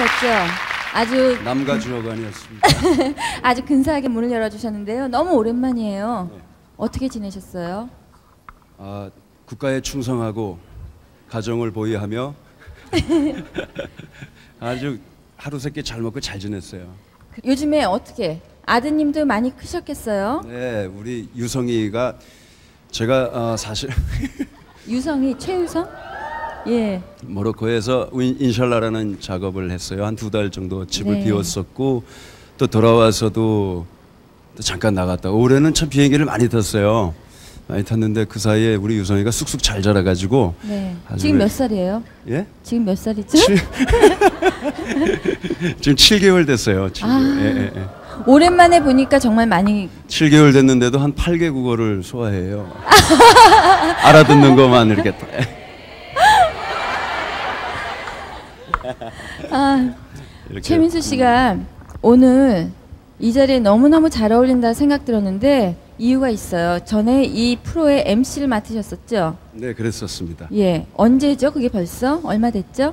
오랜만이었죠. 아주 남가 주어관이었습니다. 아주 근사하게 문을 열어주셨는데요. 너무 오랜만이에요. 네. 어떻게 지내셨어요? 아, 국가에 충성하고 가정을 보위하며 아주 하루세끼 잘 먹고 잘 지냈어요. 요즘에 어떻게? 아드님도 많이 크셨겠어요? 네, 우리 유성이가 제가 사실 유성이 최유성? 예. 모로코에서 인샬라라는 작업을 했어요. 한 2달 정도 집을 네. 비웠었고 또 돌아와서도 또 잠깐 나갔다. 올해는 참 비행기를 많이 탔어요. 많이 탔는데 그 사이에 우리 유성이가 쑥쑥 잘 자라가지고 네. 지금 몇 살이에요? 예? 지금 몇 살이죠? 지금 7개월 됐어요. 7개월. 아. 예. 오랜만에 보니까 정말 많이 7개월 됐는데도 한 8개 국어를 소화해요. 알아듣는 것만 이렇게. 이렇게. 최민수 씨가 오늘 이 자리에 너무너무 잘 어울린다 생각 들었는데 이유가 있어요. 전에 이 프로의 MC를 맡으셨었죠? 네, 그랬었습니다. 예. 언제죠? 그게 벌써? 얼마 됐죠?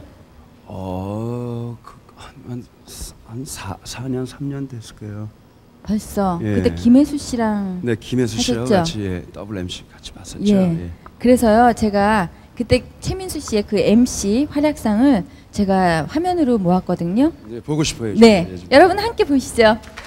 한 4년, 3년 됐을 거예요. 벌써. 예. 그때 김혜수 씨랑 네, 김혜수 씨하고 하셨죠? 같이 더블 MC 같이 봤었죠. 예. 예. 그래서요. 제가 그때 최민수 씨의 그 MC 활약상을 제가 화면으로 모았거든요. 네, 보고 싶어요. 네. 좀. 여러분 함께 보시죠.